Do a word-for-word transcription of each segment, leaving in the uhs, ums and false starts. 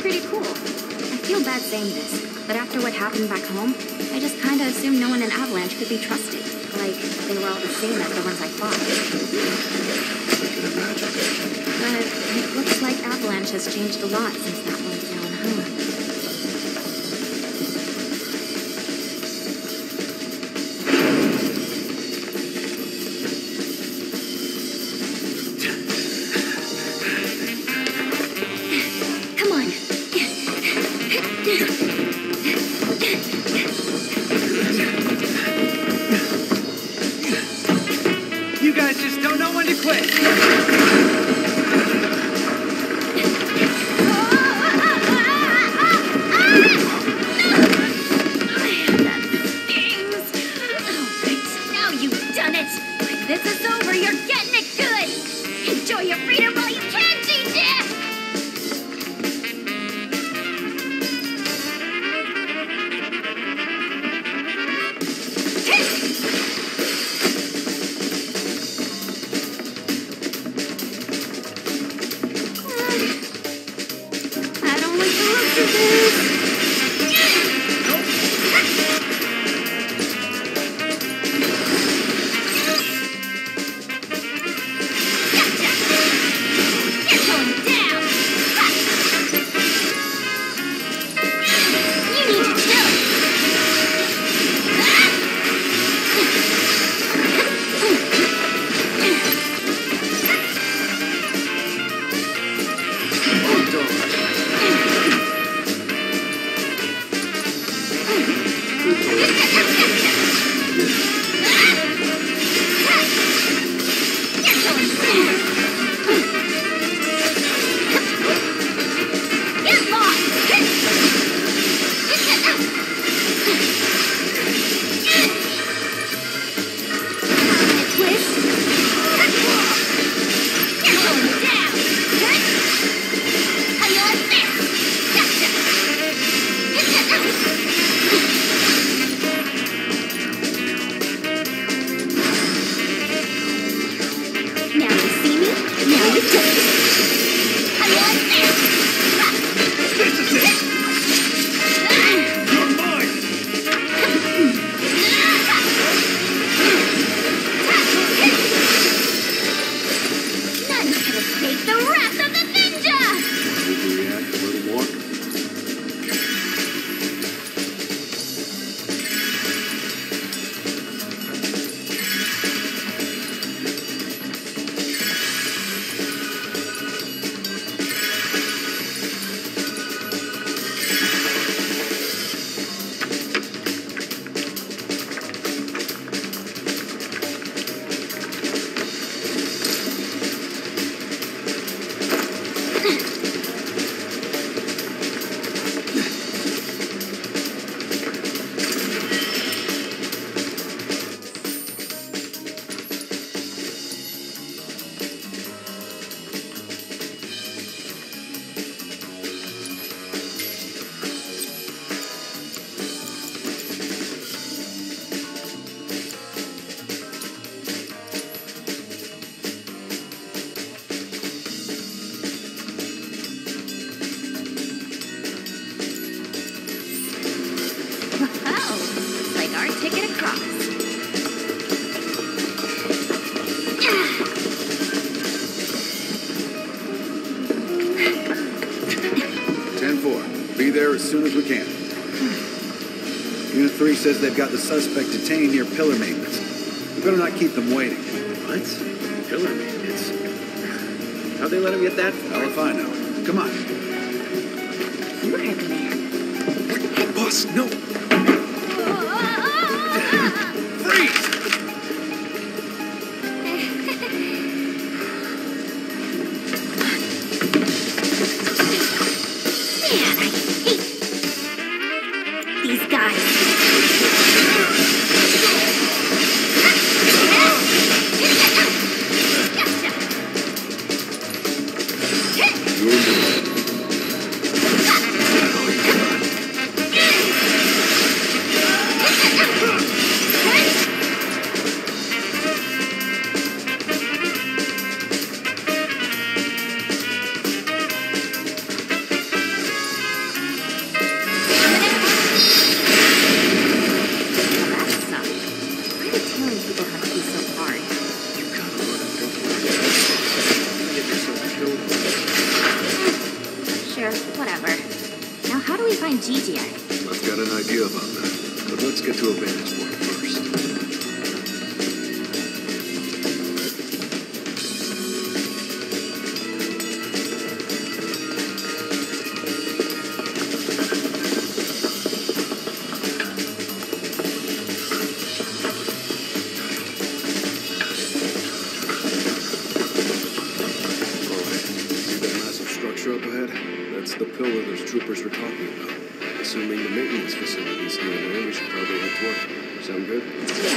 pretty cool. I feel bad saying this, but after what happened back home, I just kinda assumed no one in Avalanche could be trusted. Like, they were all the same as the ones I fought. But it looks like Avalanche has changed a lot since that went down, huh? As soon as we can. Unit three says they've got the suspect detained near pillar maintenance. We better not keep them waiting. What? Pillar maintenance? How'd they let him get that far? Well, if I know. Come on. You heard the man. Boss, no! Freeze! do we find Gigi at? I've got an idea about that, but let's get to a vantage point first. Up ahead? That's the pillar those troopers were talking about. Assuming the maintenance facility's near there, we should probably head toward it. Sound good?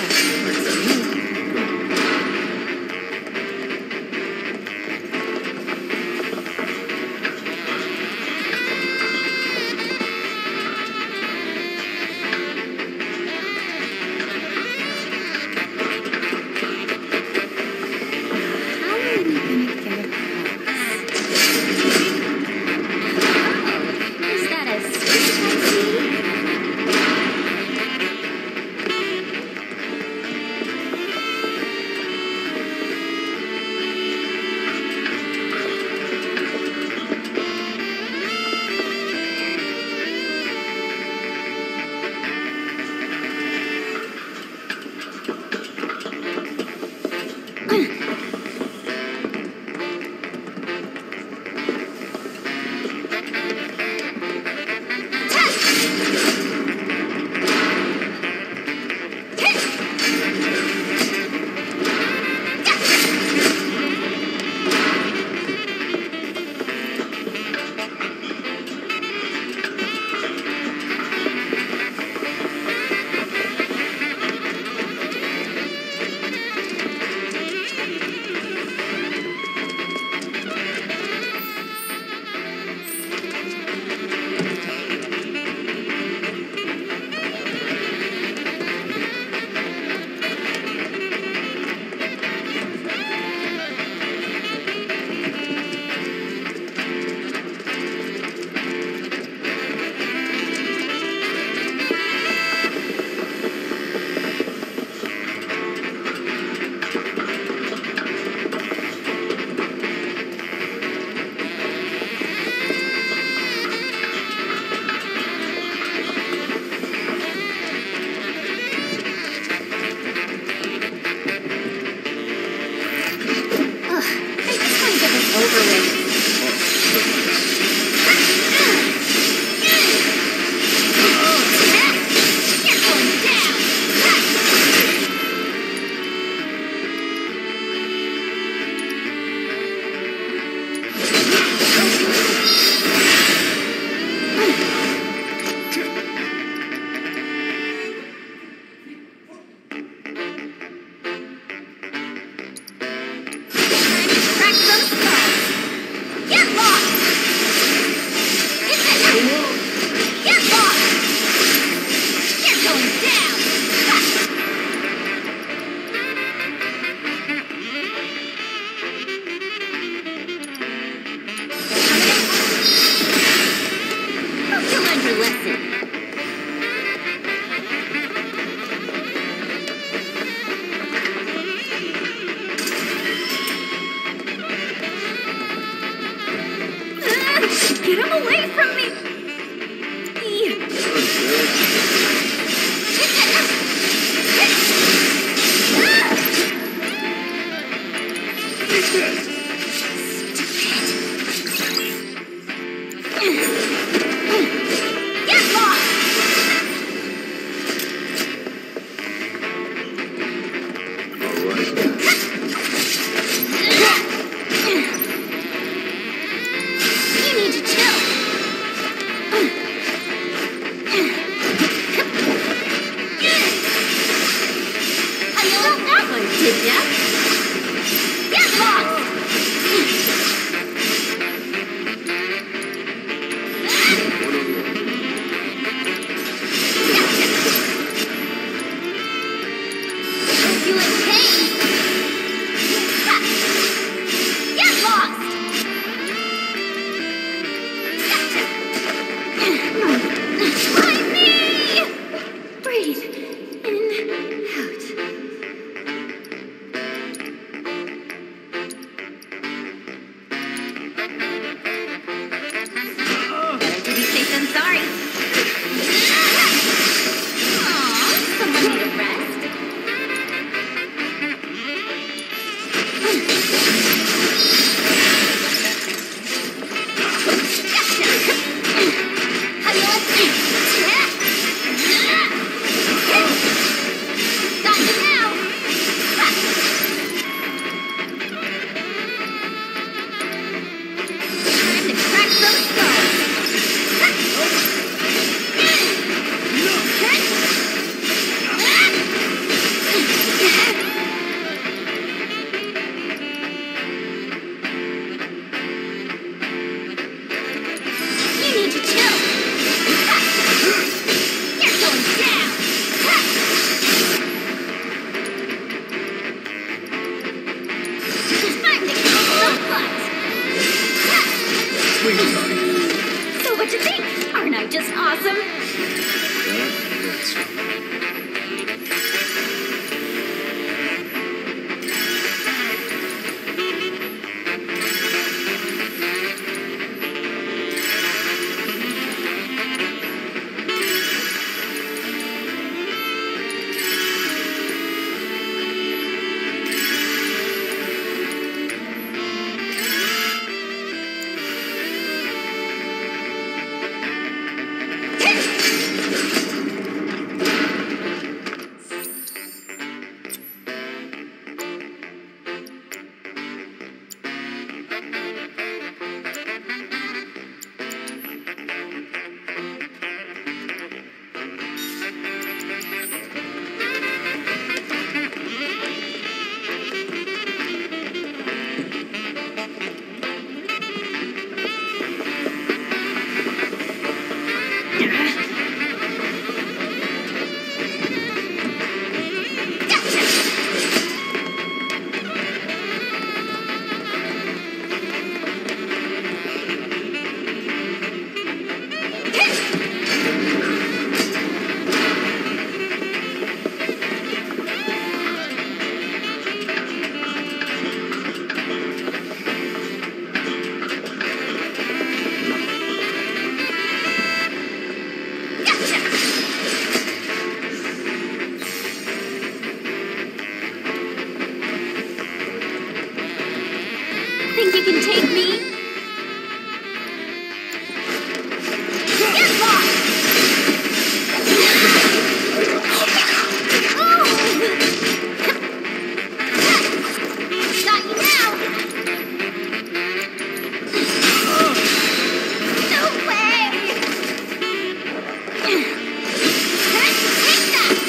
Get him away from me! Get lost! All right. Sorry. great! Aw, someone need a rest. So what you think? Aren't I just awesome? That, that's... Think you can take me? Get lost! Got you now! No way! Take that!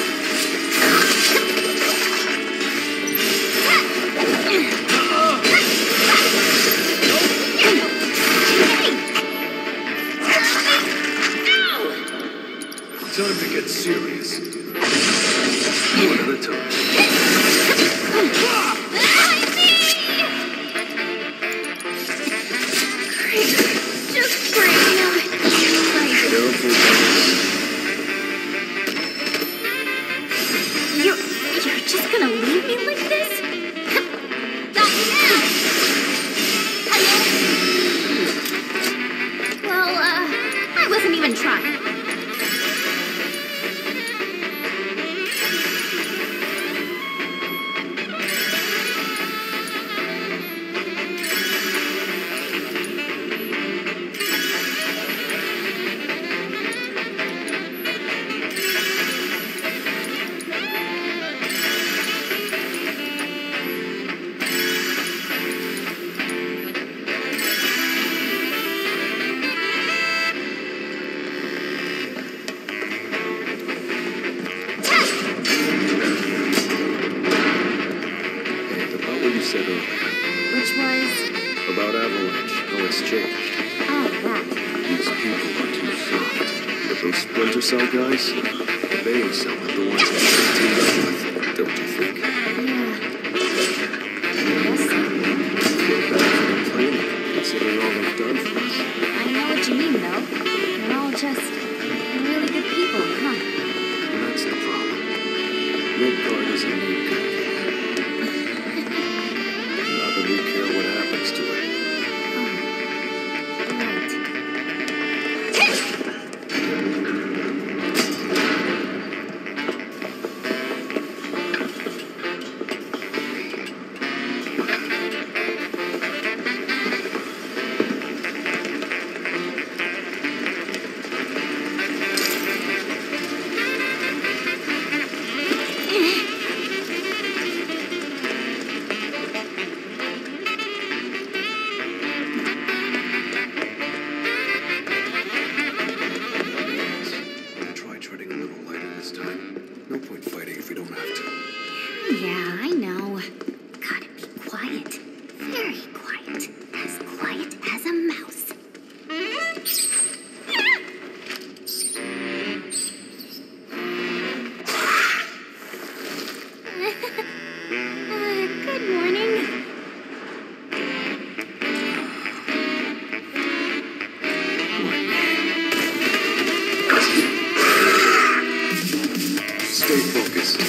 Time to get serious. One at a time. Just breathe. Careful, You're, you're just gonna leave me like this? Got you now! Well, uh, I wasn't even trying. said earlier. Which was? About Avalanche, how it's changed. Oh, that. These people are too soft. But those Splinter Cell guys, they sound like the ones that should team up with, don't you think? Yeah. Yes. Feel bad for complaining, considering all they've done for us. I know what you mean, though. They're all just really good people, huh? And that's the problem. Midgard doesn't need good people. Not that we care what happens to it. Oh. Right. Yeah, I know. Gotta be quiet. Very quiet. As quiet as a mouse. uh, good morning. Stay focused.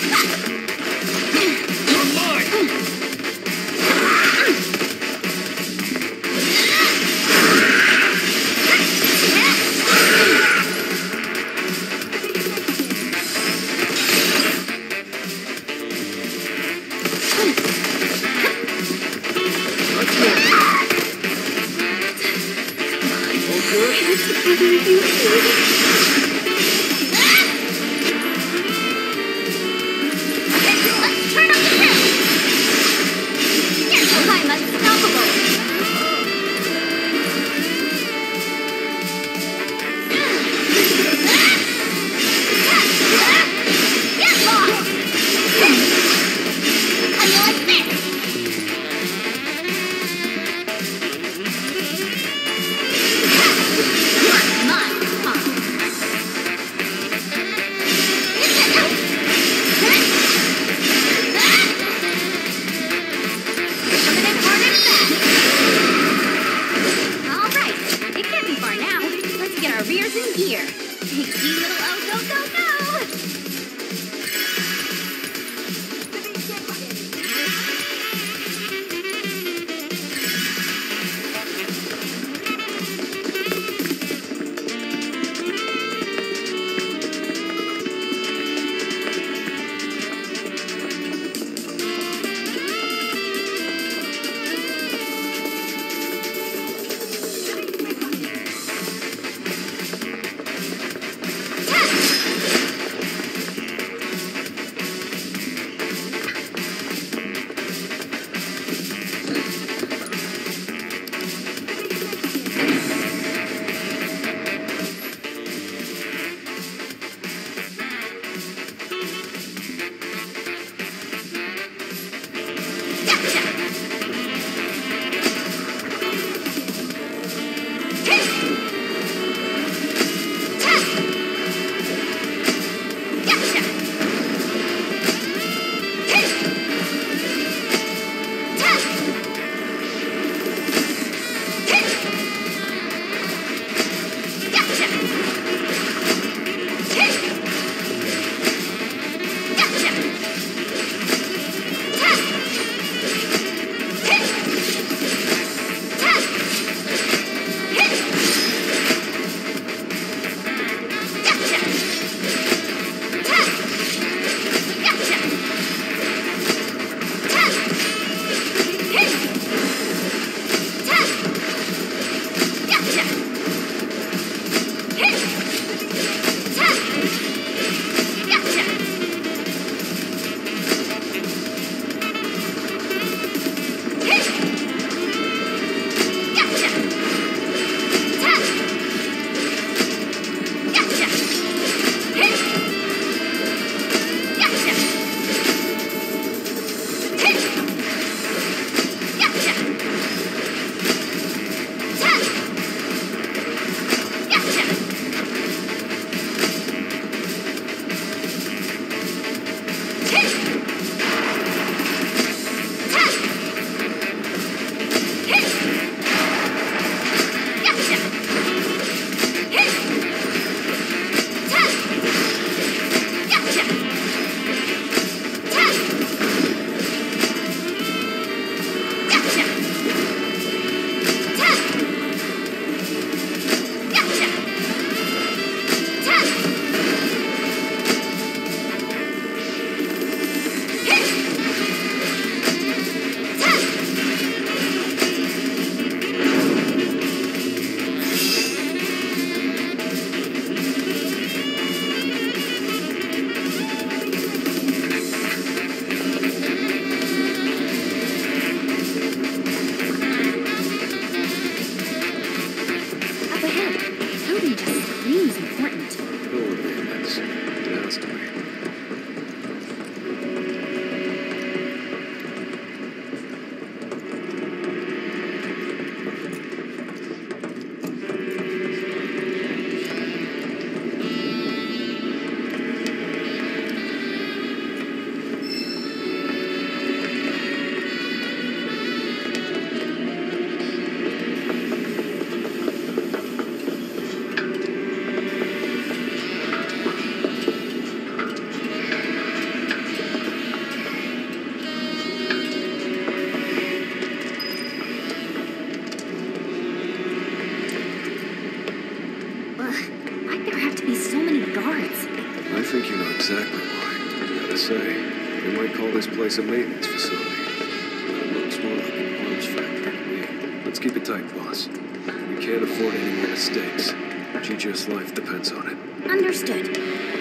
exactly why. I gotta say, they might call this place a maintenance facility. But it looks more like an arms factory to me. Let's keep it tight, boss. We can't afford any more mistakes. G G S life depends on it. Understood.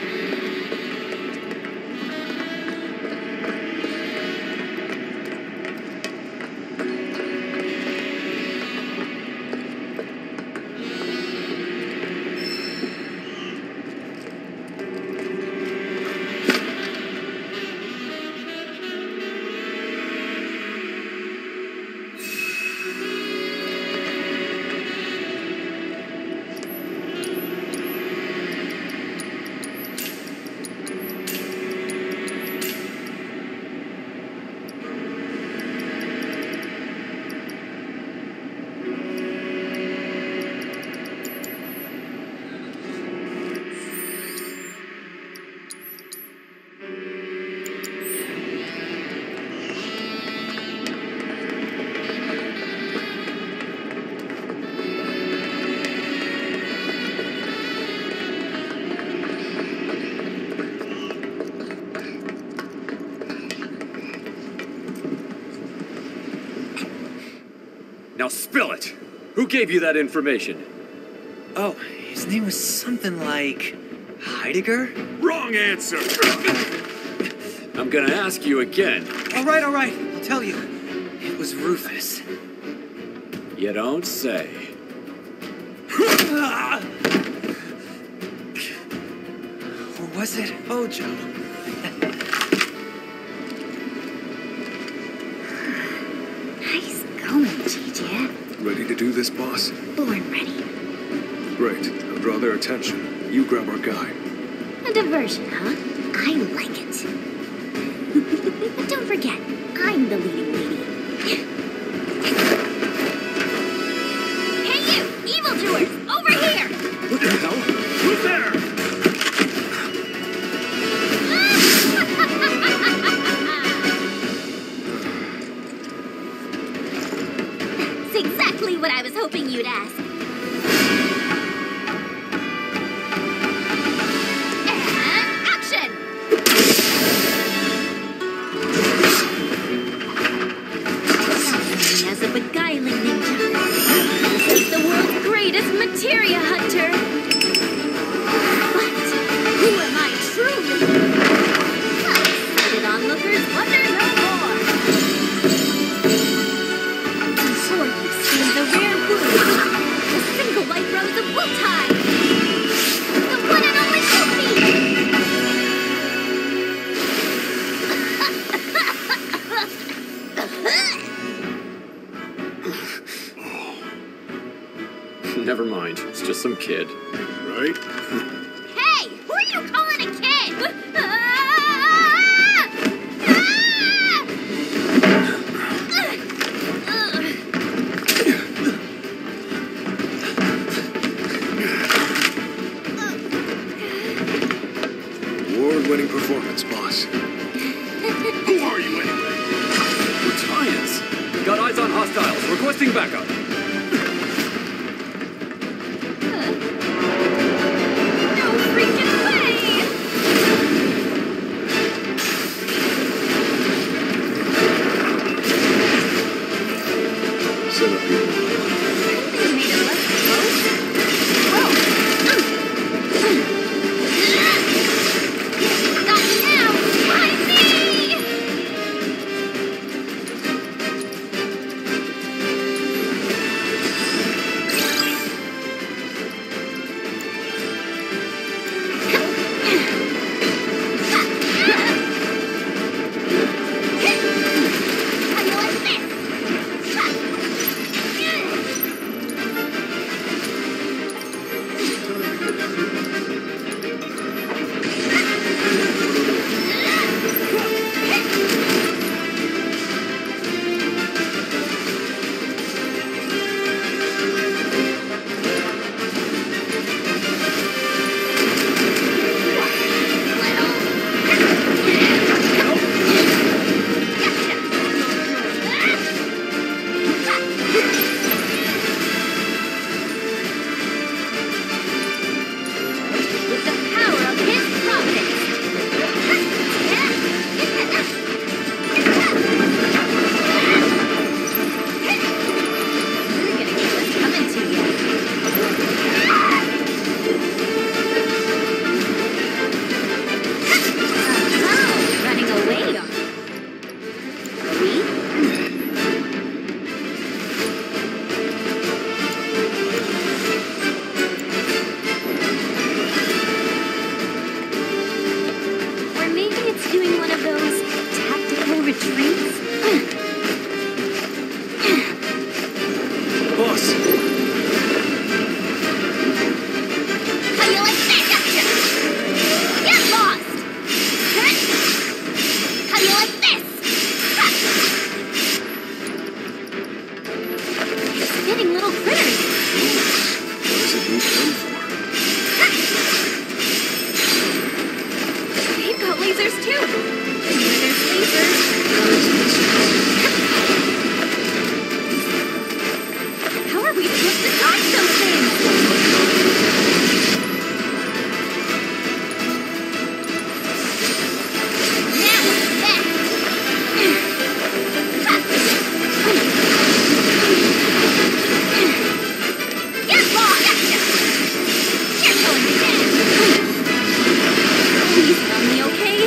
Now spill it! Who gave you that information? Oh, his name was something like... Heidegger? Wrong answer! I'm gonna ask you again. All right, all right, I'll tell you. It was Rufus. You don't say. Or was it Ojo? Nice going, G G. Ready to do this, boss? Born ready. Great. I'll draw their attention. You grab our guy. A diversion, huh? I like it. But don't forget, I'm the leading lady. Hey you, evildoers! Over here! What the hell? Who's there? That's exactly what I was hoping you'd ask. And action! As a beguiling ninja, this is the world's greatest materia hunter. But who am I truly? Unexcited onlookers wonder no more. Before you see the rare wound, the single white rose of Wutai, the one and only Never mind. It's just some kid. Right? Hey! Who are you calling a kid? Award-winning performance, boss. Who are you anyway? We're Giants. Got eyes on hostiles. Requesting backup. No freaking way! Set up your... They made it less close. Whoa! Not now! Why me? lasers too. Where there's lasers. How are we supposed to dodge those things? Now it's back. Get lost! You're going down! Please tell me, okay?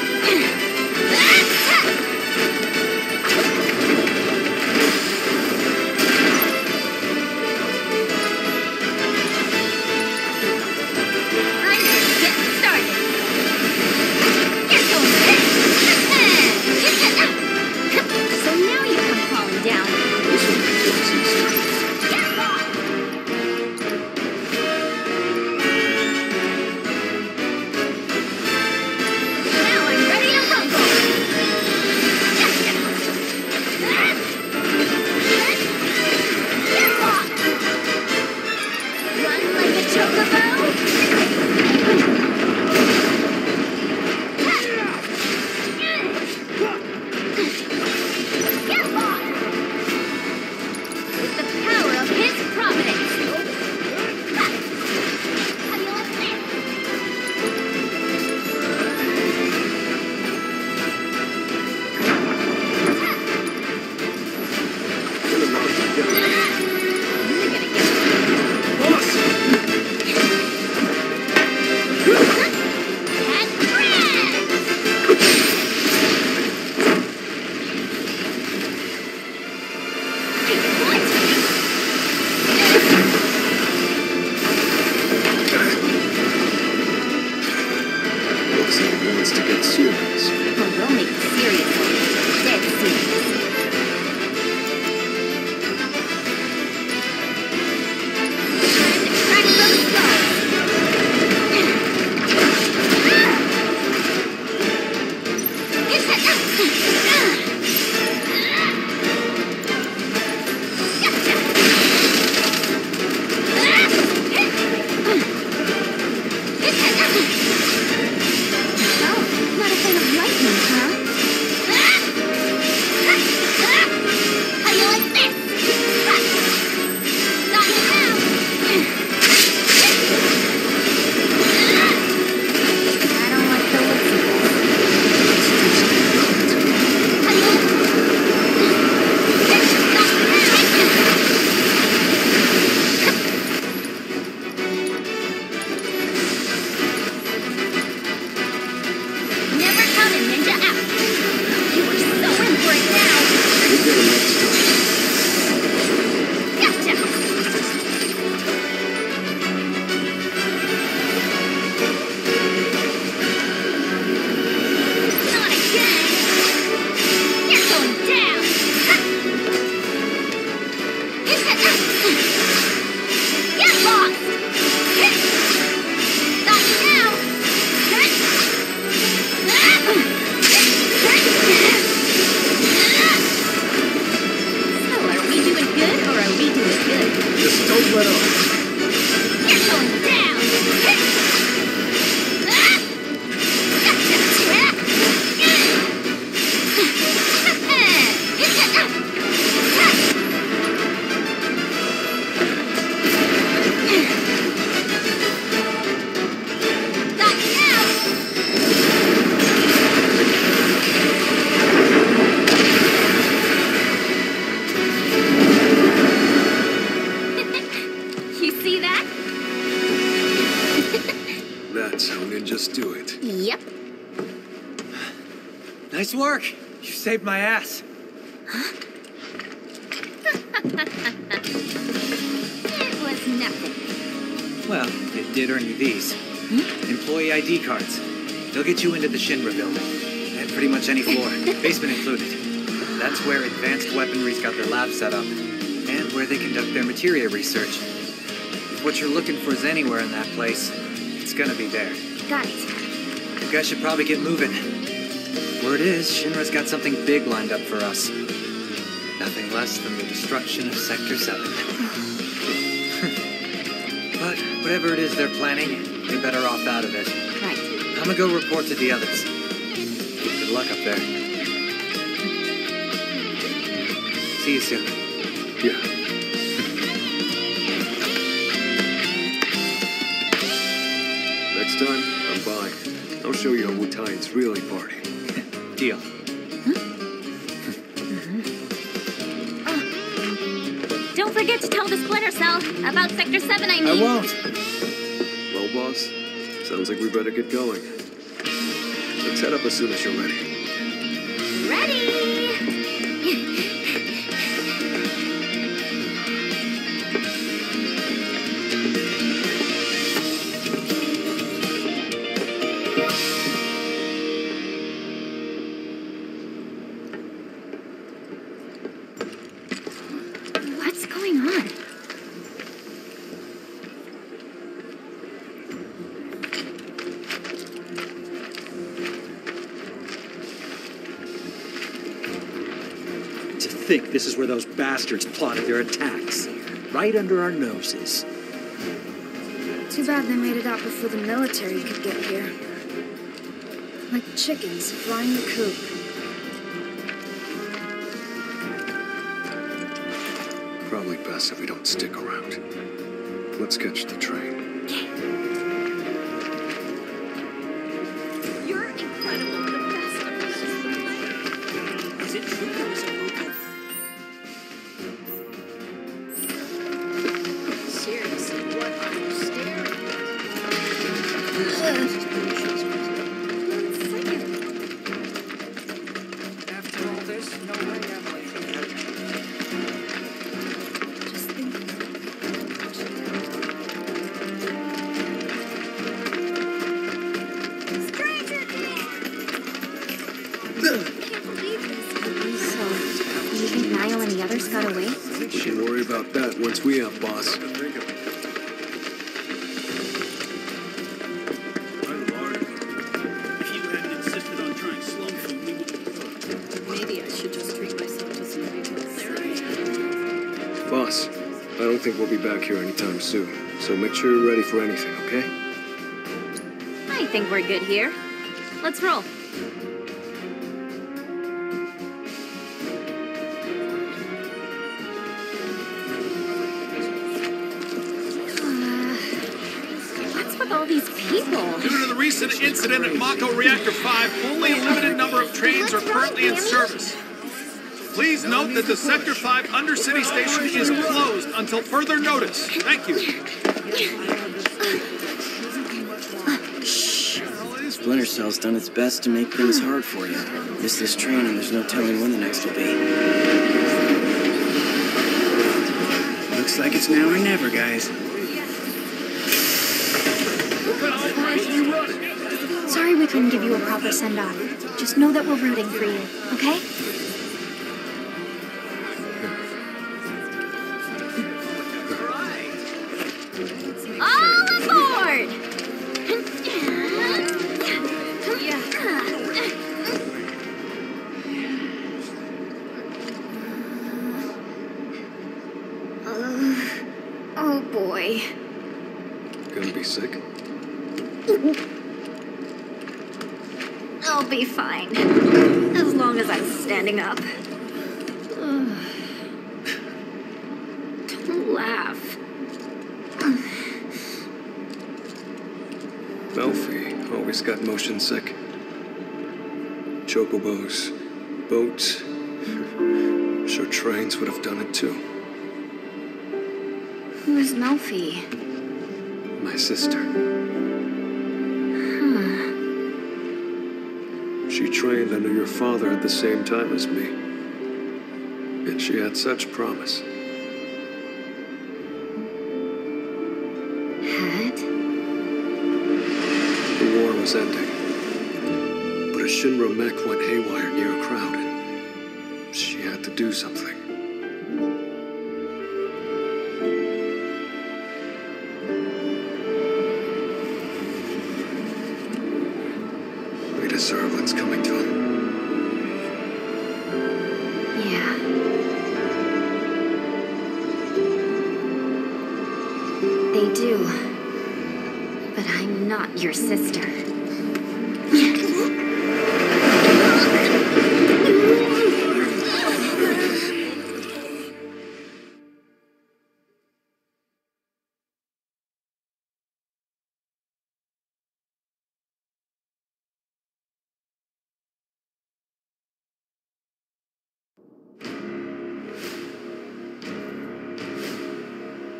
I'm just getting started. You're going down! So now you come falling down. This one makes it easier. Get lost! Now I'm ready to rumble! Get lost! Run like a chocobo! Get lost! With the power of his providence! How do you like this? Get him out, get him out. You're gonna get Boss! and grand! What? Looks like he wants to get serious. Well, we'll make it serious. Dead serious. Time to crack those skulls. Oh, not a fan of lightning, huh? How do you like this? Got it now. I don't like the looks of this. How do you like Never count a ninja out. You are so in for it now. We'll get him next time. Gotcha. Not again. You're going down. Get lost. Got you now. So, are we doing good or are we doing good? Just don't let up. You're going down! Got you now! You see that? That's how ninjas do it. Yep. Nice work. You saved my ass. It was nothing. Well, it did earn you these. Employee I D cards. They'll get you into the Shinra building. And pretty much any floor, basement included. That's where advanced weaponry's got their lab set up. And where they conduct their materia research. If what you're looking for is anywhere in that place, it's gonna be there. Got it. You guys should probably get moving. Word is, Shinra's got something big lined up for us. Nothing less than the destruction of Sector seven. But whatever it is they're planning, you're better off out of it. Right. I'm gonna go report to the others. luck up there. See you soon. Yeah. Next time, I'm by. I'll show you how Wutaians really party. Deal. Don't forget to tell the Splinter Cell about Sector seven, I mean. I won't. Well, boss, sounds like we better get going. Let's head up as soon as you're ready. Ready! What's going on? To think this is where those bastards plotted their attacks. Right under our noses. Too bad they made it out before the military could get here. Like chickens flying the coop. Probably best if we don't stick around. Let's catch the train. You're incredible, the best of us. Is it true there was a movie? Seriously, what are you staring After all this, no way I'm leaving. Just thinking. Can't believe this. So, you think Niall and the others got away? Shouldn't worry about that once we have, boss. If you hadn't insisted on trying slow food, we would... Maybe I should just treat myself to some ritual therapy. Boss, I don't think we'll be back here anytime soon, so make sure you're ready for anything, okay? I think we're good here. Let's roll. Uh, what's with all these people? Due to the recent incident at Mako Reactor five, only a limited number of trains are currently in service. Please note that the Sector five Undercity Station is closed until further notice. Thank you. Splinter Cell's done its best to make things hard for you. Miss this train and there's no telling when the next will be. Looks like it's now or never, guys. What kind of operation you running? Sorry we couldn't give you a proper send-off. Just know that we're rooting for you, okay? All aboard! Oh boy. Gonna be sick? I'll be fine. As long as I'm standing up. Don't laugh. Melfi always got motion sick. Chocobos, boats. I'm sure trains would have done it too. Who is Melfi? My sister. Huh. She trained under your father at the same time as me. And she had such promise. Had? The war was ending. But a Shinra mech went haywire near a crowd, and she had to do something. We deserve what's coming to him. Yeah. They do. But I'm not your sister.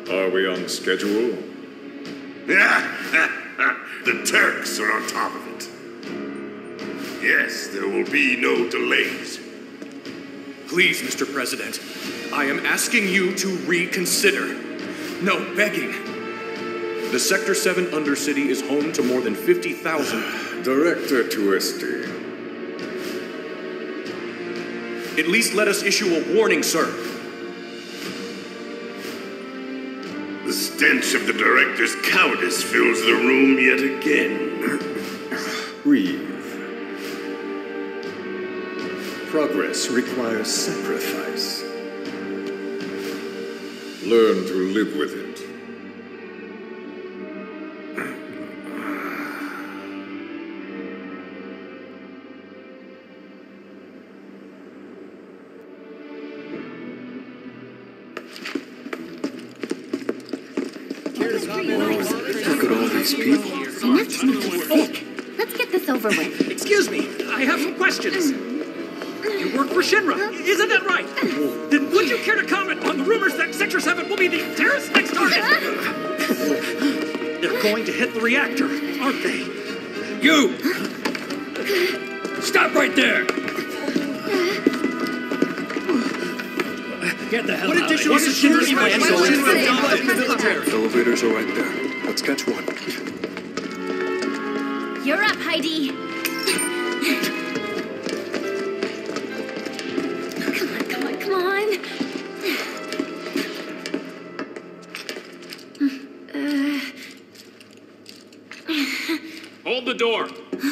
Are we on schedule? The Turks are on top of it. Yes, there will be no delays. Please, Mister President, I am asking you to reconsider. No, begging. The Sector seven Undercity is home to more than fifty thousand... Director Twisty. At least let us issue a warning, sir. The stench of the Director's cowardice fills the room yet again. Breathe. Progress requires sacrifice. Learn to live with it. Look at all these people. Enough to make you sick. Let's get this over with. Excuse me, I have some questions. You work for Shinra, isn't that right? Then would you care to comment on the rumors that Sector seven will be the terrorist's next target? They're going to hit the reactor, aren't they? You! Stop right there! Get the hell What out of here. additional security plans go into the military? Elevators are right there. Let's catch one. You're up, Heidi. Come on, come on, come on. Uh... Hold the door.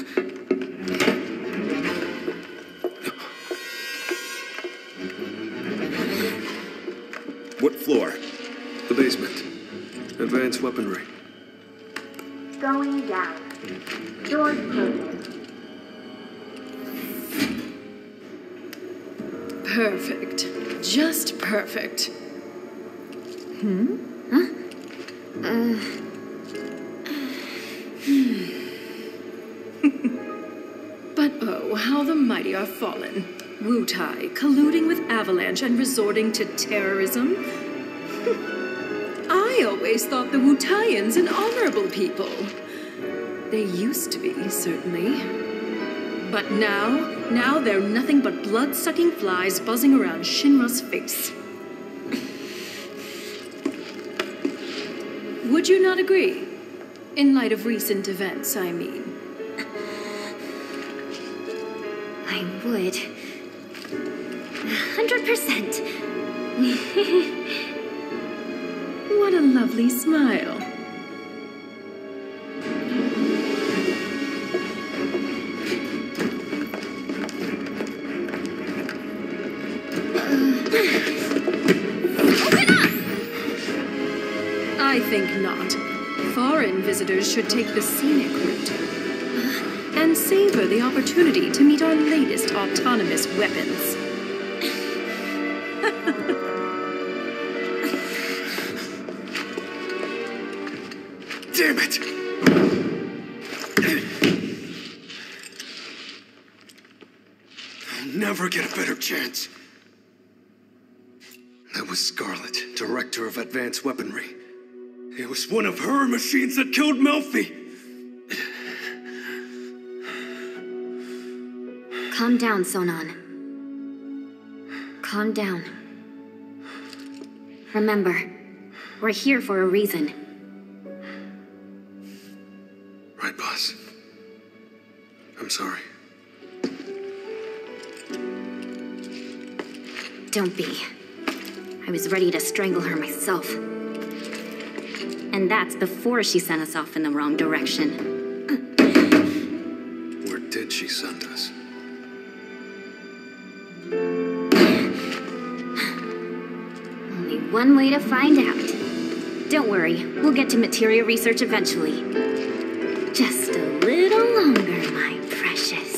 What floor? The basement. Advanced weaponry. Going down. Doors closing. Perfect. Just perfect. Hmm? Huh? Uh. But oh, how the mighty are fallen. Wu-Tai colluding with Avalanche and resorting to terrorism? I always thought the Wu-Taians an honorable people. They used to be, certainly. But now, now they're nothing but blood-sucking flies buzzing around Shinra's face. Would you not agree? In light of recent events, I mean. I would. Hundred percent. What a lovely smile. I think not. Foreign visitors should take the scenic route and savor the opportunity to meet our latest autonomous weapons. Damn it! I'll never get a better chance. That was Scarlet, Director of Advanced Weaponry. It was one of her machines that killed Melfi. Calm down, Sonon. Calm down. Remember, we're here for a reason. Right, boss. I'm sorry. Don't be. I was ready to strangle her myself. And that's before she sent us off in the wrong direction. Where did she send us? Only one way to find out. Don't worry, we'll get to materia research eventually. Just a little longer, my precious.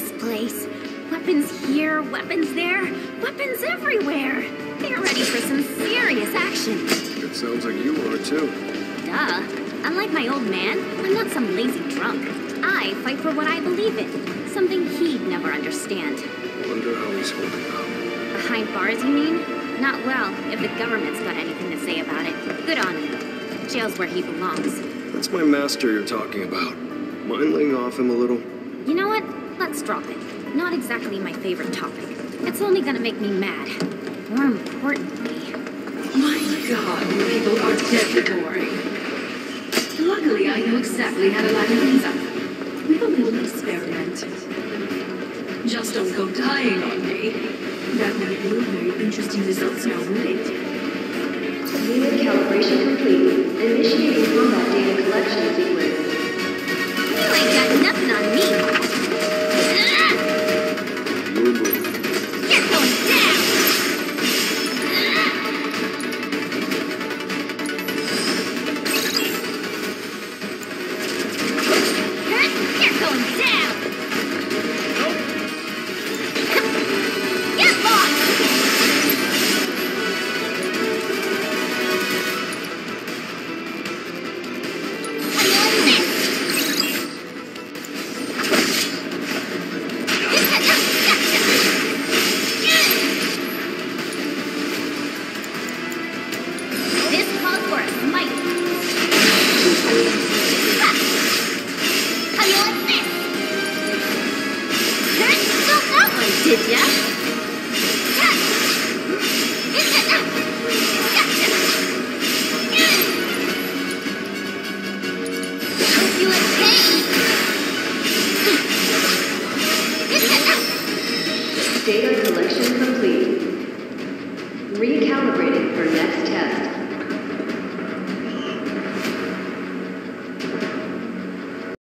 this place. Weapons here, weapons there, weapons everywhere. They're ready for some serious action. It sounds like you are, too. Duh. Unlike my old man, I'm not some lazy drunk. I fight for what I believe in. Something he'd never understand. Wonder how he's holding up. Behind bars, you mean? Not well, if the government's got anything to say about it. Good on you. Jail's where he belongs. That's my master you're talking about. Mind laying off him a little? You know what? Let's drop it. Not exactly my favorite topic. It's only gonna make me mad. More importantly... My God, you people are deadly boring. Luckily, I know exactly how to line things up. With a little experiment. Just don't go dying on me. That would yield very interesting results now, wouldn't it? Unit calibration complete. Initiating combat data collection sequence. You ain't got nothing on me. Your move. You're going down! You're going down! Get lost! This calls for a smite. How do you like this? Don't that one, did ya?